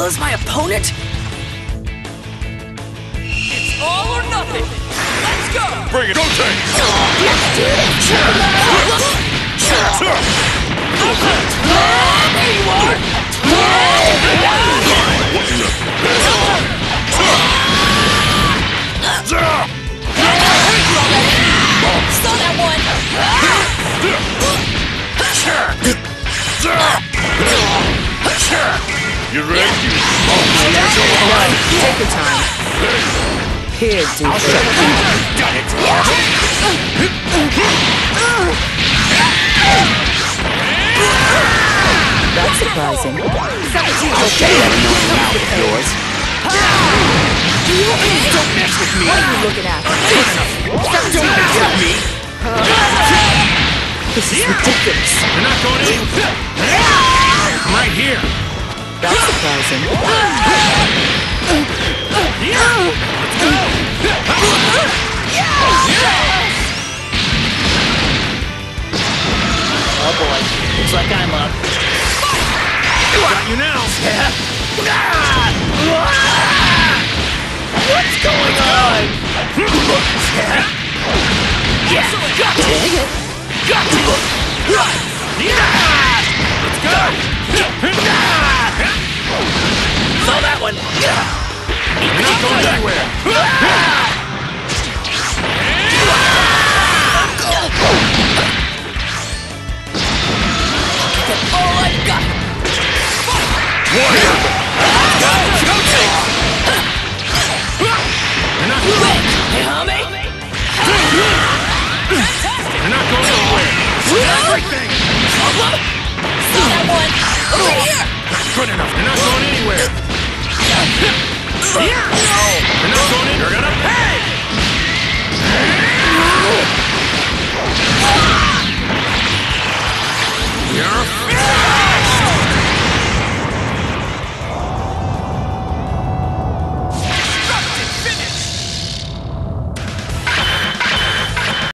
close my opponent? It's all or nothing. Let's go. Bring it. Go tank. There you are. Saw that one. You ready? Take your time. Here, dude. I'll show you. Got it. That's surprising. 17. Okay, mouth of yours. Don't mess with me. What are you looking at? Don't mess with me. This is ridiculous. You're not going to. I'm right here. That's surprising. Oh boy, looks like I'm up. Got you now. What's going on? Yeah, got it. Got it. Let's go. Saw that one. You're not going anywhere. All I've got. Warrior.